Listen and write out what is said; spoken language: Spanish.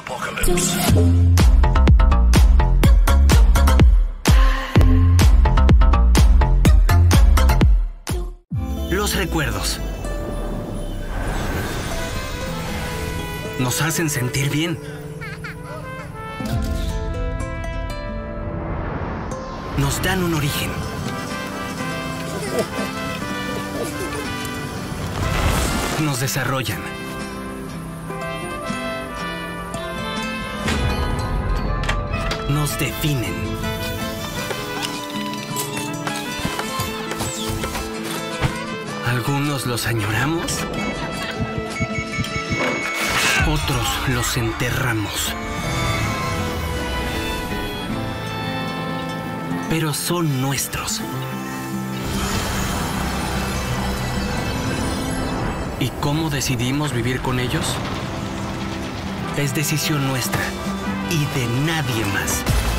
apocalypse. Los recuerdos nos hacen sentir bien. Nos dan un origen. Nos desarrollan. Nos definen. Algunos los añoramos, otros los enterramos. Pero son nuestros. ¿Y cómo decidimos vivir con ellos? Es decisión nuestra y de nadie más.